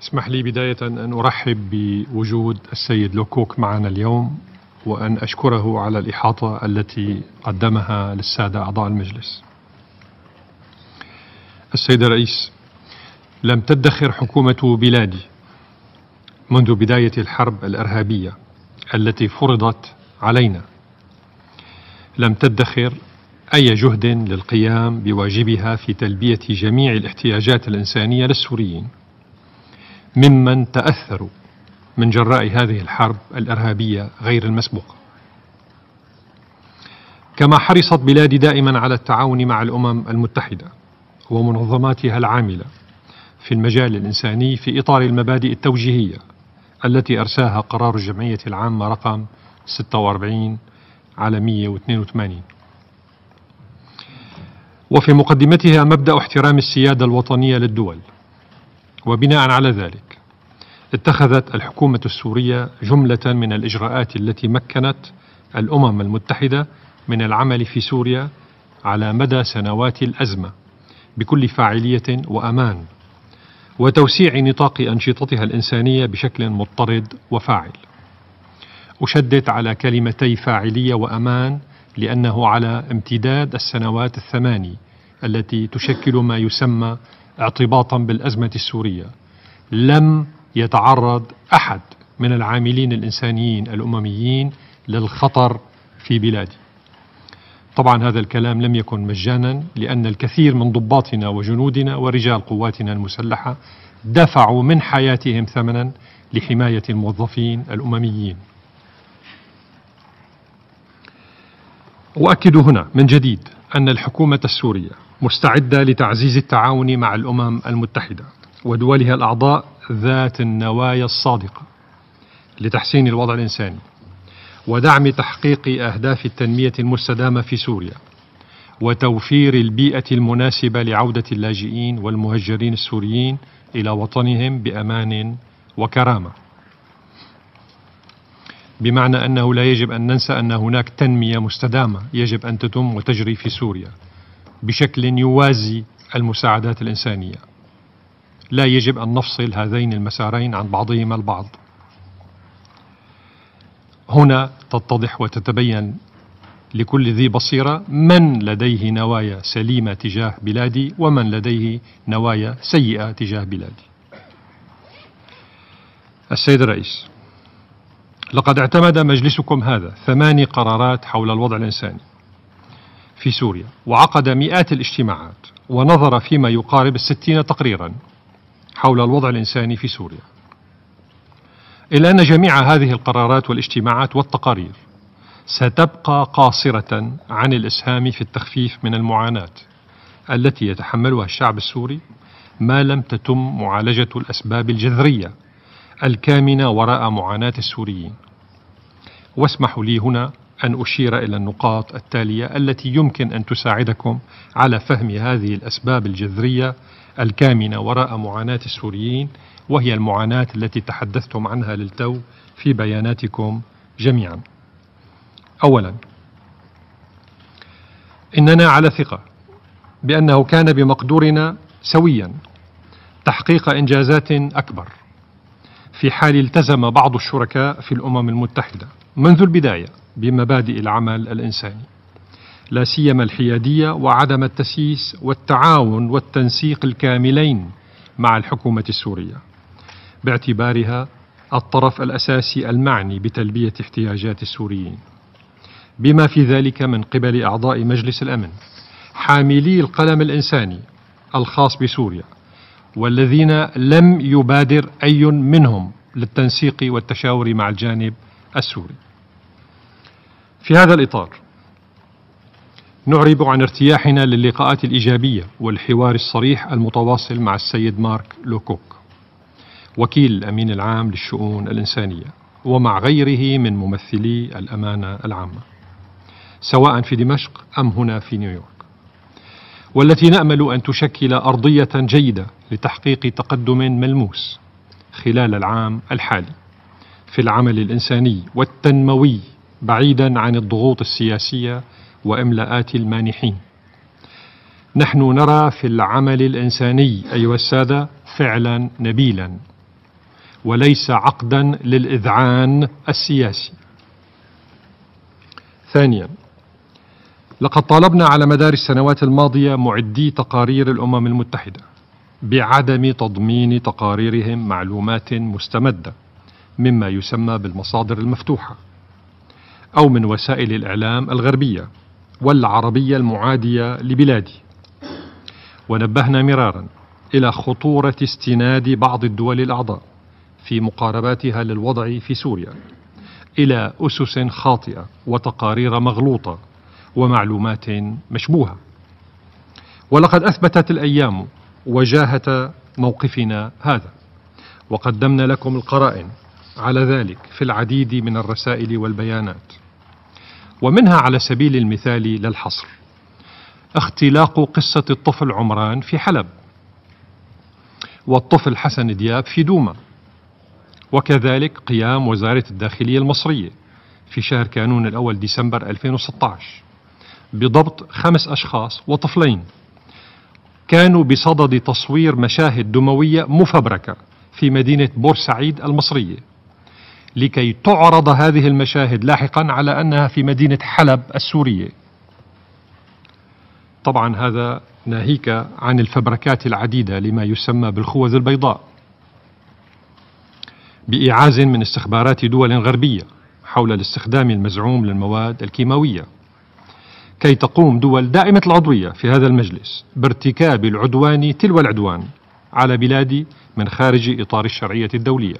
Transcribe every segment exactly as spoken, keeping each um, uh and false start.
اسمح لي بداية أن أرحب بوجود السيد لوكوك معنا اليوم، وأن أشكره على الإحاطة التي قدمها للسادة أعضاء المجلس. السيد الرئيس، لم تدخر حكومة بلادي منذ بداية الحرب الإرهابية التي فرضت علينا، لم تدخر أي جهد للقيام بواجبها في تلبية جميع الاحتياجات الإنسانية للسوريين ممن تأثروا من جراء هذه الحرب الإرهابية غير المسبوقة. كما حرصت بلادي دائما على التعاون مع الأمم المتحدة ومنظماتها العاملة في المجال الإنساني في إطار المبادئ التوجيهية التي أرساها قرار الجمعية العامة رقم ستة وأربعين على مئة واثنين وثمانين، وفي مقدمتها مبدأ احترام السيادة الوطنية للدول. وبناء على ذلك اتخذت الحكومة السورية جملة من الإجراءات التي مكنت الأمم المتحدة من العمل في سوريا على مدى سنوات الأزمة بكل فاعلية وأمان، وتوسيع نطاق أنشطتها الإنسانية بشكل مضطرد وفاعل. أشدد على كلمتي فاعلية وأمان لأنه على امتداد السنوات الثماني التي تشكل ما يسمى اعتباطا بالأزمة السورية لم يتعرض أحد من العاملين الإنسانيين الأمميين للخطر في بلادي. طبعا هذا الكلام لم يكن مجانا، لأن الكثير من ضباطنا وجنودنا ورجال قواتنا المسلحة دفعوا من حياتهم ثمنا لحماية الموظفين الأمميين. أؤكد هنا من جديد أن الحكومة السورية مستعدة لتعزيز التعاون مع الأمم المتحدة ودولها الأعضاء ذات النوايا الصادقة لتحسين الوضع الإنساني ودعم تحقيق أهداف التنمية المستدامة في سوريا وتوفير البيئة المناسبة لعودة اللاجئين والمهجرين السوريين إلى وطنهم بأمان وكرامة. بمعنى أنه لا يجب أن ننسى أن هناك تنمية مستدامة يجب أن تتم وتجري في سوريا بشكل يوازي المساعدات الإنسانية. لا يجب أن نفصل هذين المسارين عن بعضهما البعض. هنا تتضح وتتبين لكل ذي بصيرة من لديه نوايا سليمة تجاه بلادي ومن لديه نوايا سيئة تجاه بلادي. السيد الرئيس، لقد اعتمد مجلسكم هذا ثماني قرارات حول الوضع الإنساني في سوريا، وعقد مئات الاجتماعات ونظر فيما يقارب الستين تقريرا حول الوضع الإنساني في سوريا، إلا أن جميع هذه القرارات والاجتماعات والتقارير ستبقى قاصرة عن الإسهام في التخفيف من المعاناة التي يتحملها الشعب السوري ما لم تتم معالجة الأسباب الجذرية الكامنة وراء معاناة السوريين. واسمحوا لي هنا أن أشير إلى النقاط التالية التي يمكن أن تساعدكم على فهم هذه الأسباب الجذرية الكامنة وراء معاناة السوريين، وهي المعاناة التي تحدثتم عنها للتو في بياناتكم جميعا. أولا، إننا على ثقة بأنه كان بمقدورنا سويا تحقيق إنجازات أكبر في حال التزم بعض الشركاء في الأمم المتحدة منذ البداية بمبادئ العمل الإنساني، لا سيما الحيادية وعدم التسييس والتعاون والتنسيق الكاملين مع الحكومة السورية باعتبارها الطرف الأساسي المعني بتلبية احتياجات السوريين، بما في ذلك من قبل أعضاء مجلس الأمن حاملي القلم الإنساني الخاص بسوريا، والذين لم يبادر أي منهم للتنسيق والتشاور مع الجانب السوري. في هذا الإطار نعرب عن ارتياحنا للقاءات الإيجابية والحوار الصريح المتواصل مع السيد مارك لوكوك وكيل الأمين العام للشؤون الإنسانية ومع غيره من ممثلي الأمانة العامة، سواء في دمشق أم هنا في نيويورك، والتي نأمل أن تشكل أرضية جيدة لتحقيق تقدم ملموس خلال العام الحالي في العمل الإنساني والتنموي بعيدا عن الضغوط السياسية وإملاءات المانحين. نحن نرى في العمل الإنساني أيها السادة فعلا نبيلا وليس عقدا للإذعان السياسي. ثانيا، لقد طالبنا على مدار السنوات الماضية معدي تقارير الأمم المتحدة بعدم تضمين تقاريرهم معلومات مستمدة مما يسمى بالمصادر المفتوحة أو من وسائل الإعلام الغربية والعربية المعادية لبلادي، ونبهنا مرارا إلى خطورة استناد بعض الدول الأعضاء في مقارباتها للوضع في سوريا إلى أسس خاطئة وتقارير مغلوطة ومعلومات مشبوهة. ولقد أثبتت الأيام وجاهة موقفنا هذا، وقدمنا لكم القرائن على ذلك في العديد من الرسائل والبيانات، ومنها على سبيل المثال للحصر اختلاق قصة الطفل عمران في حلب، والطفل حسن دياب في دوما، وكذلك قيام وزارة الداخلية المصرية في شهر كانون الأول ديسمبر ألفين وستة عشر بضبط خمس أشخاص وطفلين كانوا بصدد تصوير مشاهد دموية مفبركة في مدينة بورسعيد المصرية، لكي تعرض هذه المشاهد لاحقا على أنها في مدينة حلب السورية. طبعا هذا ناهيك عن الفبركات العديدة لما يسمى بالخوذ البيضاء بإيعاز من استخبارات دول غربية حول الاستخدام المزعوم للمواد الكيماوية، كي تقوم دول دائمة العضوية في هذا المجلس بارتكاب العدوان تلو العدوان على بلادي من خارج إطار الشرعية الدولية.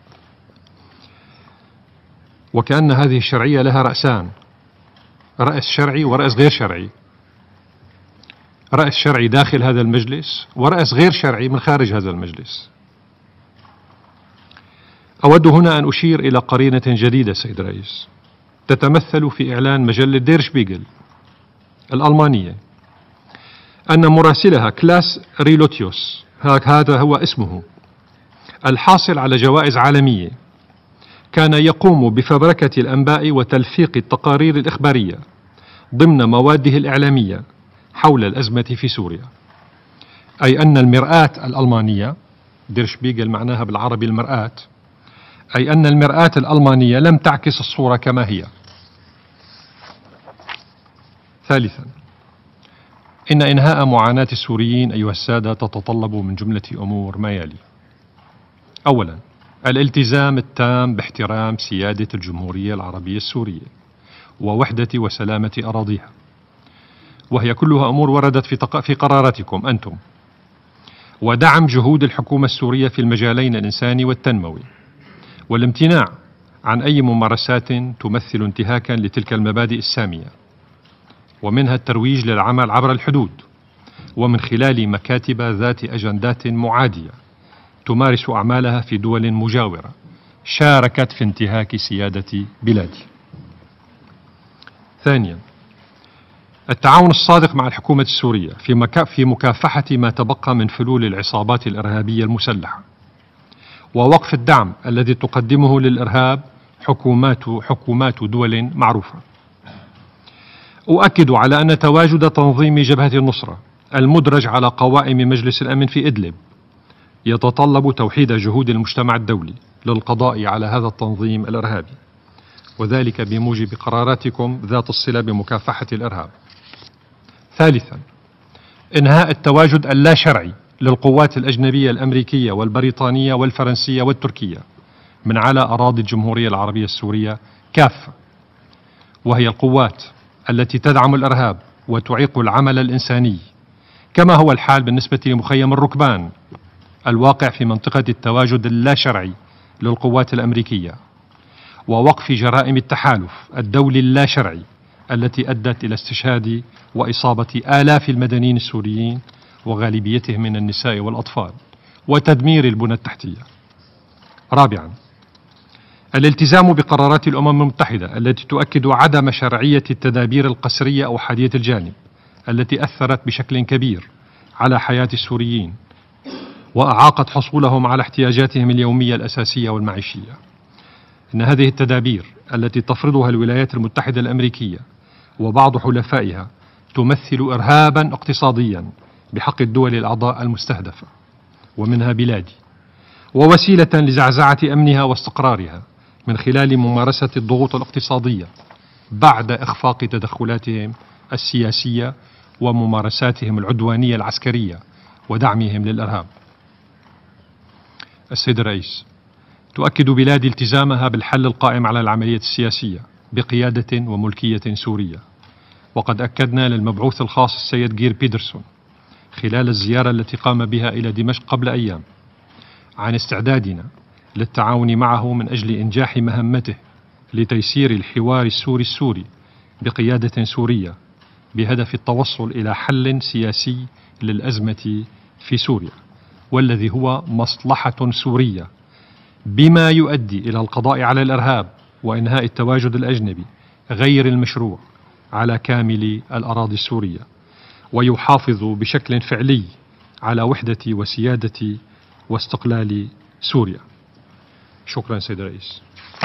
وكأن هذه الشرعية لها رأسان، رأس شرعي ورأس غير شرعي، رأس شرعي داخل هذا المجلس ورأس غير شرعي من خارج هذا المجلس. أود هنا أن أشير إلى قرينة جديدة سيد الرئيس تتمثل في إعلان مجلة دير شبيغل الألمانية أن مراسلها كلاس ريلوتيوس، هذا هو اسمه، الحاصل على جوائز عالمية، كان يقوم بفبركة الأنباء وتلفيق التقارير الإخبارية ضمن مواده الإعلامية حول الأزمة في سوريا، أي أن المرآة الألمانية، دير شبيغل معناها بالعربي المرآة، أي أن المرآة الألمانية لم تعكس الصورة كما هي. ثالثا، إن إنهاء معاناة السوريين أيها السادة تتطلب من جملة أمور ما يلي: أولا، الالتزام التام باحترام سيادة الجمهورية العربية السورية ووحدة وسلامة أراضيها، وهي كلها أمور وردت في, تق... في قراراتكم أنتم، ودعم جهود الحكومة السورية في المجالين الإنساني والتنموي، والامتناع عن أي ممارسات تمثل انتهاكا لتلك المبادئ السامية، ومنها الترويج للعمل عبر الحدود ومن خلال مكاتب ذات أجندات معادية تمارس أعمالها في دول مجاورة شاركت في انتهاك سيادة بلادي. ثانيا، التعاون الصادق مع الحكومة السورية في, مكا في مكافحة ما تبقى من فلول العصابات الإرهابية المسلحة، ووقف الدعم الذي تقدمه للإرهاب حكومات حكومات دول معروفة. أؤكد على أن تواجد تنظيم جبهة النصرة المدرج على قوائم مجلس الأمن في إدلب يتطلب توحيد جهود المجتمع الدولي للقضاء على هذا التنظيم الإرهابي، وذلك بموجب قراراتكم ذات الصلة بمكافحة الإرهاب. ثالثا، إنهاء التواجد اللا شرعي للقوات الأجنبية الأمريكية والبريطانية والفرنسية والتركية من على أراضي الجمهورية العربية السورية كافة، وهي القوات التي تدعم الإرهاب وتعيق العمل الإنساني، كما هو الحال بالنسبة لمخيم الركبان الواقع في منطقة التواجد اللا شرعي للقوات الأمريكية، ووقف جرائم التحالف الدولي اللا شرعي التي أدت إلى استشهاد وإصابة آلاف المدنيين السوريين وغالبيتهم من النساء والأطفال وتدمير البنى التحتية. رابعا، الالتزام بقرارات الأمم المتحدة التي تؤكد عدم شرعية التدابير القسرية أو حادية الجانب التي أثرت بشكل كبير على حياة السوريين وأعاقت حصولهم على احتياجاتهم اليومية الأساسية والمعيشية. إن هذه التدابير التي تفرضها الولايات المتحدة الأمريكية وبعض حلفائها تمثل إرهابا اقتصاديا بحق الدول الأعضاء المستهدفة ومنها بلادي، ووسيلة لزعزعة أمنها واستقرارها من خلال ممارسة الضغوط الاقتصادية بعد إخفاق تدخلاتهم السياسية وممارساتهم العدوانية العسكرية ودعمهم للإرهاب. السيد الرئيس، تؤكد بلادي التزامها بالحل القائم على العملية السياسية بقيادة وملكية سورية، وقد أكدنا للمبعوث الخاص السيد جير بيترسون خلال الزيارة التي قام بها إلى دمشق قبل أيام عن استعدادنا للتعاون معه من أجل إنجاح مهمته لتيسير الحوار السوري السوري بقيادة سورية بهدف التوصل إلى حل سياسي للأزمة في سوريا، والذي هو مصلحة سورية بما يؤدي إلى القضاء على الإرهاب وإنهاء التواجد الأجنبي غير المشروع على كامل الأراضي السورية، ويحافظ بشكل فعلي على وحدة وسيادة واستقلال سوريا. شكرا سيد الرئيس.